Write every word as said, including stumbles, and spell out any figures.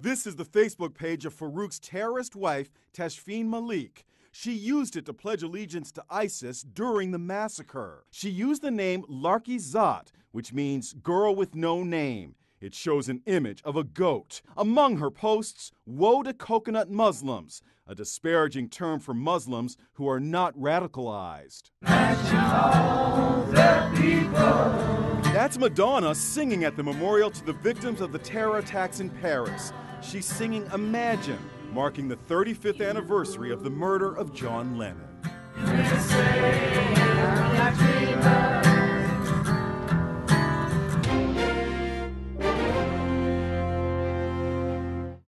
This is the Facebook page of Farouk's terrorist wife, Tashfeen Malik. She used it to pledge allegiance to ISIS during the massacre. She used the name Larky Zat, which means girl with no name. It shows an image of a goat. Among her posts, woe to coconut Muslims, a disparaging term for Muslims who are not radicalized. That's Madonna singing at the memorial to the victims of the terror attacks in Paris. She's singing Imagine, marking the thirty-fifth anniversary of the murder of John Lennon.